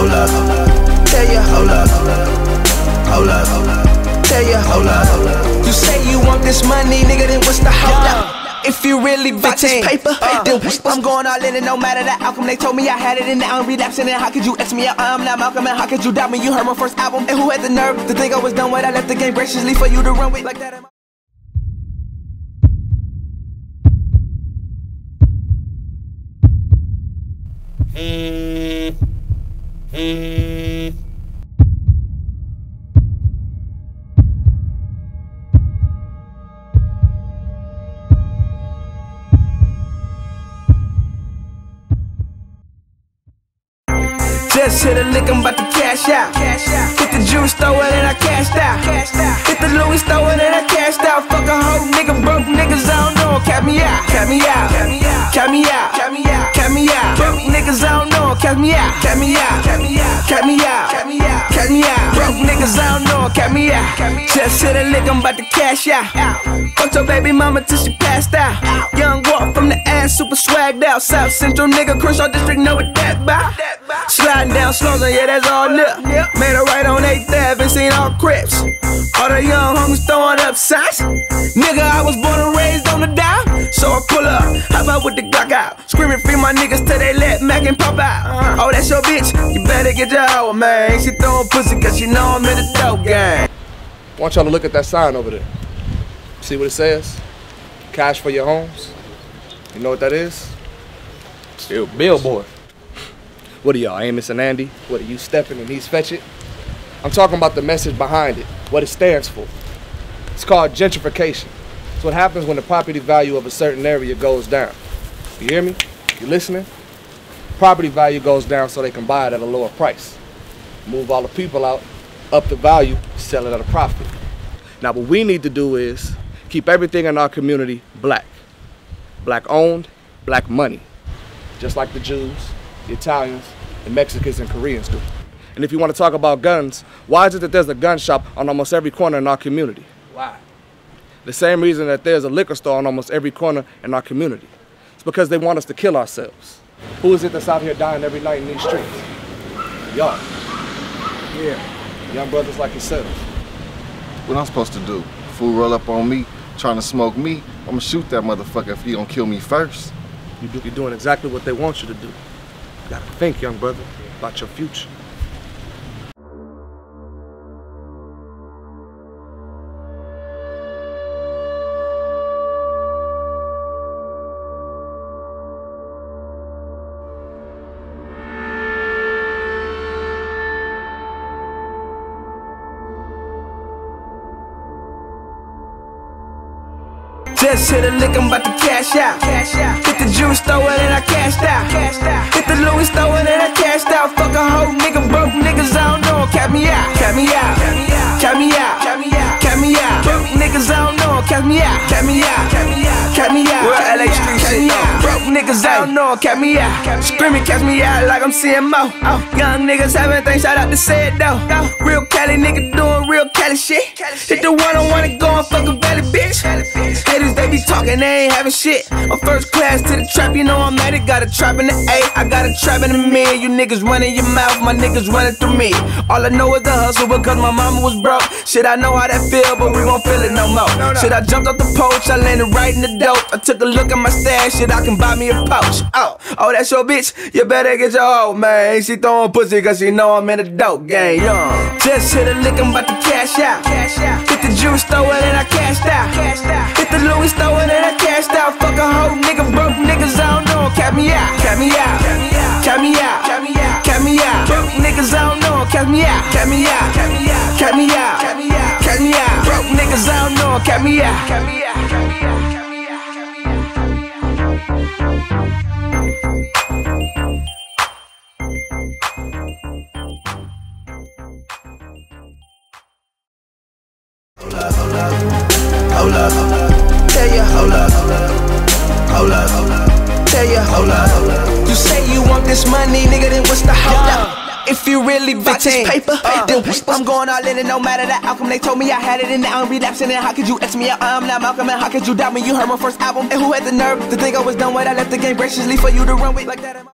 hold up, tell ya, hold up, hold up, tell ya, hold up. You say you want this money, nigga, then what's the hold up? If you really bout this paper, then I'm going all in, and no matter the outcome. They told me I had it, and now I'm relapsing. And how could you X me out? I'm not Malcolm, and how could you doubt me? You heard my first album, and who had the nerve to think I was done with? I left the game graciously for you to run with like that. Just hit a lick, I'm about to cash out. Hit the jewelry store and then I cashed out. Hit the Louis store and then I cashed out. Fuck a whole nigga, broke niggas, I don't know. Cap me out, cap me out, cap me out, cap me out, cap me out. Broke niggas, I don't know. Cap me out, cap me out, cap me out, cap me out, cap me out, cap me out. Broke niggas, I don't know. Cap me out. Just hit a lick, I'm about to cash out. Fucked your baby mama till she passed out. Young walk from the ass, super swagged out. South Central nigga, Crenshaw District, know what that by. Sliding down slows, yeah, that's all nip. Made a right on 8th Ave and seen all crips. All the young homies throwing up shots. Nigga, I was born and raised on the dime. So I pull up, hop out with the Glock out. Screaming free my niggas till they let Mac and pop out. Oh, that's your bitch, you better get your hoe, man. She throwing pussy cause she know I'm in the dope gang. I want y'all to look at that sign over there. See what it says? Cash for your homes. You know what that is? Still billboard. What are y'all, Amos and Andy? What are you stepping and he's fetch it? I'm talking about the message behind it, what it stands for. It's called gentrification. It's what happens when the property value of a certain area goes down. You hear me? You listening? Property value goes down so they can buy it at a lower price. Move all the people out, up the value, sell it at a profit. Now what we need to do is keep everything in our community black. Black owned, black money. Just like the Jews, the Italians, the Mexicans, and Koreans do. And if you want to talk about guns, why is it that there's a gun shop on almost every corner in our community? Why? The same reason that there's a liquor store on almost every corner in our community. It's because they want us to kill ourselves. Who is it that's out here dying every night in these streets? Y'all. Yeah. Young brothers like yourselves. What I'm supposed to do? Fool roll up on me, trying to smoke me? I'm gonna shoot that motherfucker if he don't kill me first. You're doing exactly what they want you to do. You gotta think, young brother, about your future. Just hit a lick, I'm about to cash out. Hit the jewelry store and then I cashed out. Hit the Louis store and then I cashed out. Fuck a whole nigga, broke niggas, I don't know. Cap me out, cap me out, cap me out, cap me out, cap me out. Broke niggas, I don't know. Cap me out, cap me out, cap me out, cap me out. Real LA street shit though. Broke niggas, I don't know. Cap me out, screaming, catch me out like I'm CMO. Young niggas having things, shout out to Said though. Real Cali nigga doing real Cali shit. Hit the one-on-one and go and fuck a valley bitch. Haters, they be talking, they ain't having shit. I'm first class to the trap, you know I'm at it. Got a trap in the A, I got a trap in the mid. You niggas running your mouth, my niggas running through me. All I know is the hustle because my mama was broke. Shit, I know how that feel, but we won't feel it no more. Shit, I jumped off the porch, I landed right in the dope. I took a look at my stash, shit, I can buy me a pouch. Oh, that's your bitch? You better get your hoe, man. She throwing pussy cause she know I'm in the dope game, Just hit a lick, I'm about to cash out. Hit the jewelry store and then I cashed out. Hit the Louis store and then I cashed out. Fuck a whole nigga, broke niggas, I don't know. Cap me out, cap me out, cap me out, cap me out, cap me out. Broke niggas, I don't know. Cap me out, cap me out, cap me out, cap me out, cap me out, cap me out. Broke niggas, I don't know. Cap me out, cap me out, cap me out, cap me out, cap me Hold up, tell ya, hold up, tell ya, hold up. You say you want this money, nigga, then what's the hold up? If you really bout this paper, then I'm going all in, and no matter the outcome. They told me I had it, and now I'm relapsing. And how could you X me out? I'm not Malcolm, and how could you doubt me? You heard my first album, and who had the nerve to think I was done with? I left the game graciously for you to run with like that.